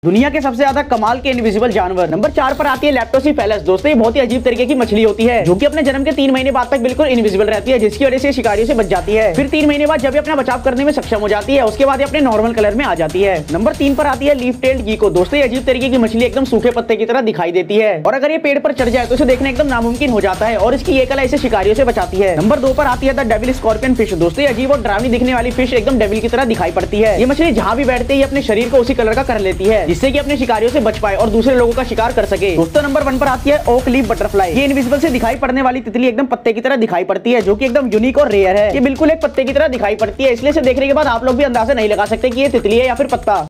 दुनिया के सबसे ज्यादा कमाल के इनविजिबल जानवर। नंबर 4 पर आती है लेप्टोसिफेलस। दोस्तों ये बहुत ही अजीब तरीके की मछली होती है जो कि अपने जन्म के 3 महीने बाद तक बिल्कुल इनविजिबल रहती है, जिसकी वजह से शिकारियों से बच जाती है। फिर 3 महीने बाद जब ये अपना बचाव करने में सक्षम हो जाती है, उसके बाद ये अपने नॉर्मल कलर में आ जाती है। नंबर 3 पर आती है लीफ टेल्ड गीको। दोस्तों ये अजीब तरीके की मछली एकदम सूखे पत्ते की तरह दिखाई देती है और अगर ये पेड़ पर चढ़ जाए तो इसे देखना एकदम नामुमकिन हो जाता है और इसकी ये कला इसे शिकारियों से बचाती है। नंबर 2 पर आती है द डेविल स्कॉर्पियन फिश। दोस्तों ये अजीब और डरावनी दिखने वाली फिश एकदम डेविल की तरह दिखाई पड़ती है। ये मछली जहां भी बैठते ही अपने शरीर को उसी कलर का कर लेती है, जिससे कि अपने शिकारियों से बच पाए और दूसरे लोगों का शिकार कर सके। दोस्तों नंबर 1 पर आती है ओक लीफ बटरफ्लाई। ये इनविजिबल से दिखाई पड़ने वाली तितली एकदम पत्ते की तरह दिखाई पड़ती है, जो कि एकदम यूनिक और रेयर है। ये बिल्कुल एक पत्ते की तरह दिखाई पड़ती है, इसलिए इसे देखने के बाद आप लोग भी अंदाजा नहीं लगा सकते कि ये तितली है या फिर पत्ता।